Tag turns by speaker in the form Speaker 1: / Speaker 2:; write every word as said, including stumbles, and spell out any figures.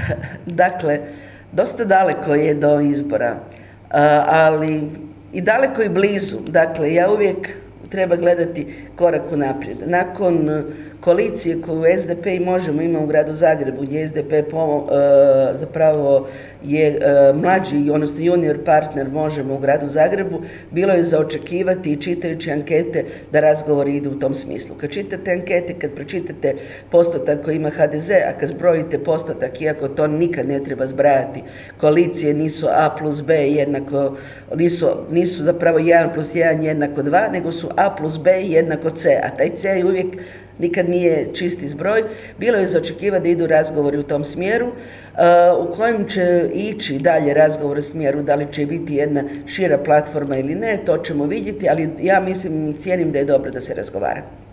Speaker 1: Dakle, dosta daleko je do izbora, ali i daleko i blizu. Dakle, ja uvijek treba gledati korak unaprijed. Nakon koalicije koju S D P i Možemo ima u gradu Zagrebu, gdje S D P zapravo je mlađi, odnosno junior partner Možemo u gradu Zagrebu, bilo je za očekivati i čitajući ankete da razgovori idu u tom smislu. Kad čitate ankete, kad pročitate postotak koji ima H D Z, a kad zbrojite postotak, iako to nikad ne treba zbrajati, koalicije nisu A plus B jednako, nisu, nisu zapravo jedan plus jedan jednako dva, nego su A plus B jednako C, a taj C je uvijek nikad nije čisti zbroj. Bilo je za očekivati da idu razgovori u tom smjeru, u kojem će ići dalje razgovor u smjeru, da li će biti jedna šira platforma ili ne, to ćemo vidjeti, ali ja mislim i cijenim da je dobro da se razgovara.